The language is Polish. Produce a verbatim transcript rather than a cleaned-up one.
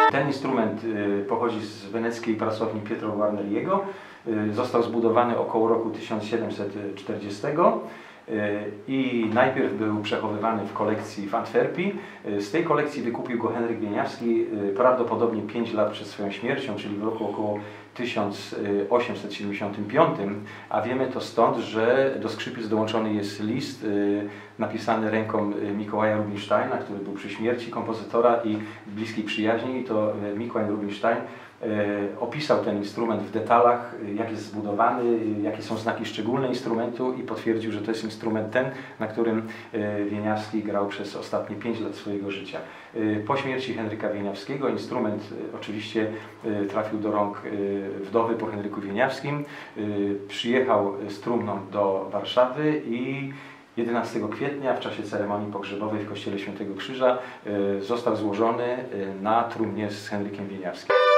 Ten instrument pochodzi z weneckiej pracowni Pietro Guarneriego. Został zbudowany około roku tysiąc siedemset czterdziestego i najpierw był przechowywany w kolekcji w Antwerpii. Z tej kolekcji wykupił go Henryk Wieniawski prawdopodobnie pięć lat przed swoją śmiercią, czyli w roku około tysiąc osiemset siedemdziesiątym piątym, a wiemy to stąd, że do skrzypiec dołączony jest list napisany ręką Mikołaja Rubinsteina, który był przy śmierci kompozytora i bliskiej przyjaźni. I to Mikołaj Rubinstein opisał ten instrument w detalach, jak jest zbudowany, jakie są znaki szczególne instrumentu i potwierdził, że to jest instrument ten, na którym Wieniawski grał przez ostatnie pięć lat swojego życia. Po śmierci Henryka Wieniawskiego instrument oczywiście trafił do rąk wdowy po Henryku Wieniawskim. Przyjechał z trumną do Warszawy i jedenastego kwietnia w czasie ceremonii pogrzebowej w kościele Świętego Krzyża został złożony na trumnie z Henrykiem Wieniawskim.